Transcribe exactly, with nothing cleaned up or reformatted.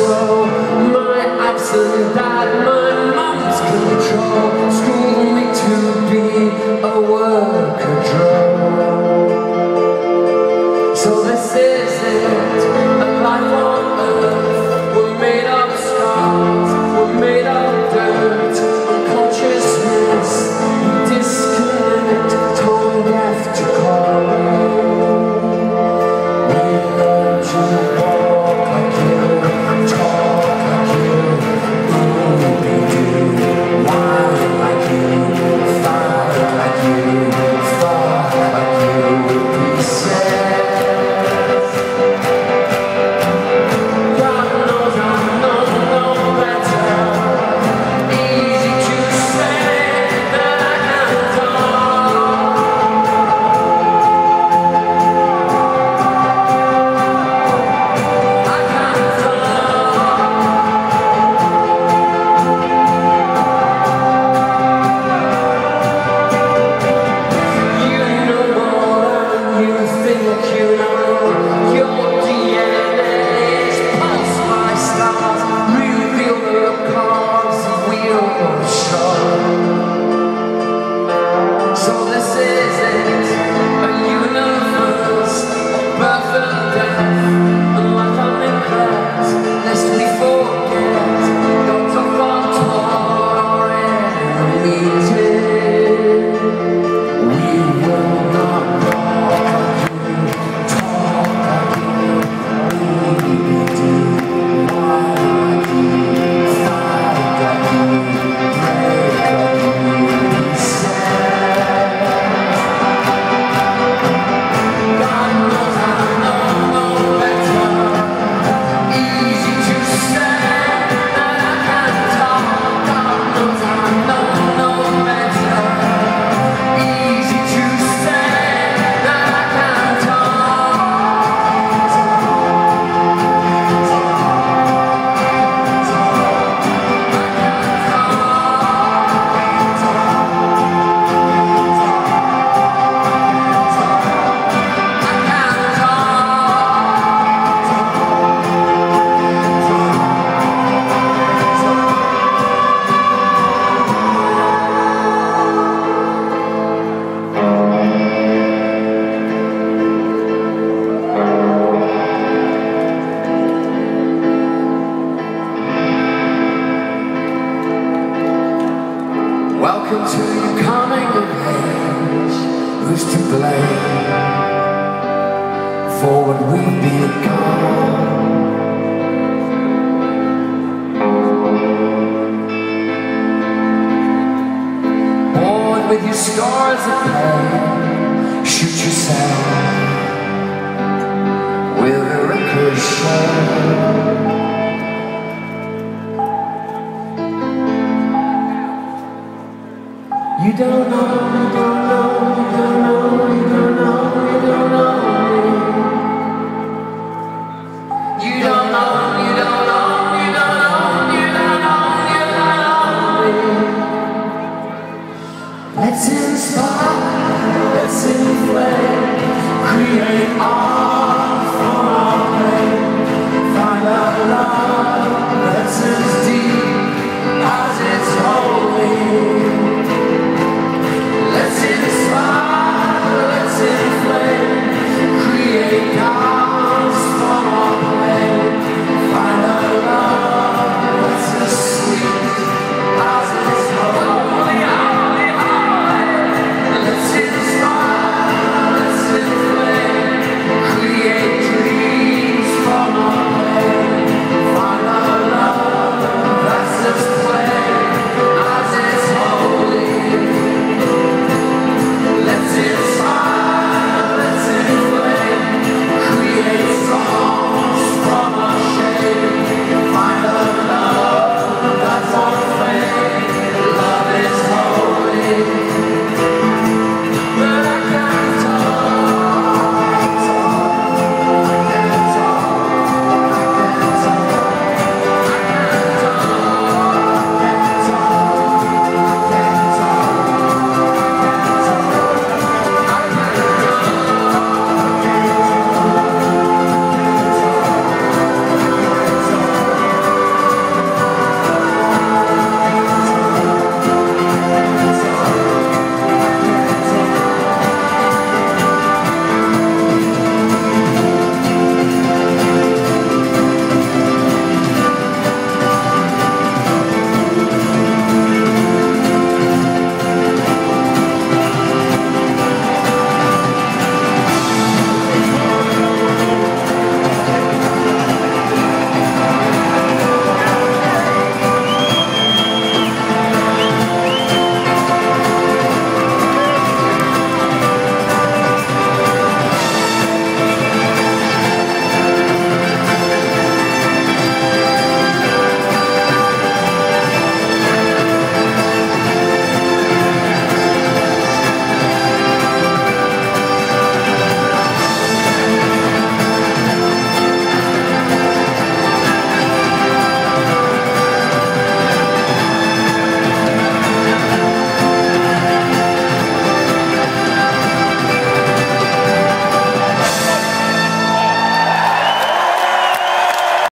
control, my absent dad, my mum's control, school me to be a worker drone. So this is it, a life on earth. We're made of stars, we're made of dirt, unconsciousness, disconnect, tone deaf to calling. We learn to walk like you, talk like you, ooh-be-do, whine like you, fight like you, fuck like you, pieces. So this is it, a universe of birth and death, and life I'm in class, lest we forget, Doctor Fontaine meeting. We will not walk like you, talk like you, ooh-be-do, whine like you, fight like you, break like you, welcome to your coming of age. Who's to blame for what we've become? Born with your scars of pain, shoot yourself with a ricochet. You don't know, you don't know, you don't know, you don't know, you don't know me. You don't know, you don't know, you don't know, you don't know, you don't know me. Let's inspire, let's inflame, create art.